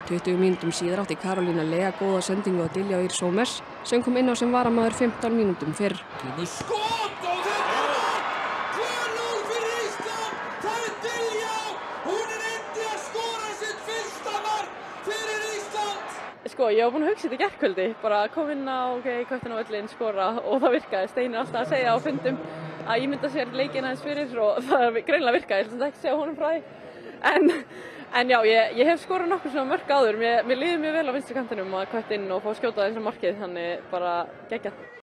20 mínútum síðar átti Karolína Lea góða sendingu á Diljá Ýr Sommers sem kom inn á sem varamaður 15 mínútum fyrr. Skot og þetta er 2-0 fyrir Ísland. Það er Diljá. Hún er endið að skora sitt fyrsta mark fyrir Ísland. Sko, ég var búin að hugsa þetta í gærkvöldi, bara kom inn á köttin á völlinn, skora og það virkaði. Steini er alltaf að segja á fundum að ímynda sér leikinn aðeins fyrir og það greinilega virkaði. Ég ætla ekki að segja honum frá því. En já, ég hef skorað nokkur svona mörk áður. Mér líður mjög vel á vinstri kantinum að kött inn og fá skjóta þessum markið, þannig bara geggjað.